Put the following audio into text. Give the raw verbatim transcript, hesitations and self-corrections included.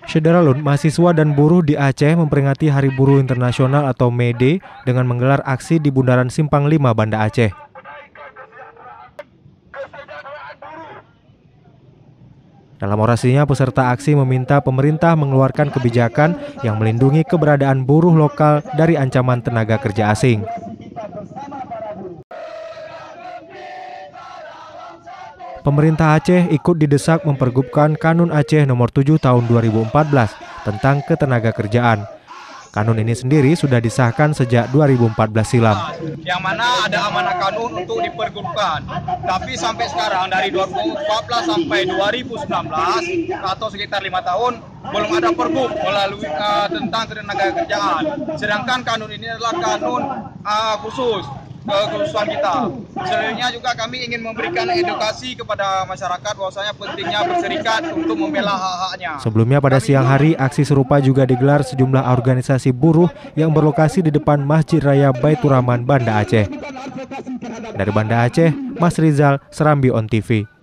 Syederalun, mahasiswa dan buruh di Aceh memperingati Hari Buruh Internasional atau May Day dengan menggelar aksi di Bundaran Simpang lima, Banda Aceh. Dalam orasinya, peserta aksi meminta pemerintah mengeluarkan kebijakan yang melindungi keberadaan buruh lokal dari ancaman tenaga kerja asing. Pemerintah Aceh ikut didesak mempergubkan Kanun Aceh nomor tujuh tahun dua ribu empat belas tentang ketenaga kerjaan. Kanun ini sendiri sudah disahkan sejak dua ribu empat belas silam. Yang mana ada amanah kanun untuk dipergubkan. Tapi sampai sekarang dari dua ribu empat belas sampai dua ribu sembilan belas atau sekitar lima tahun belum ada pergub melalui uh, tentang ketenaga kerjaan. Sedangkan kanun ini adalah kanun uh, khusus. Kekhususan kita. Selanjutnya juga kami ingin memberikan edukasi kepada masyarakat bahwasanya pentingnya berserikat untuk membela hak-haknya. Sebelumnya pada siang hari, aksi serupa juga digelar sejumlah organisasi buruh yang berlokasi di depan Masjid Raya Baitur Rahman, Banda Aceh. Dari Banda Aceh, Mas Rizal, Serambi On T V.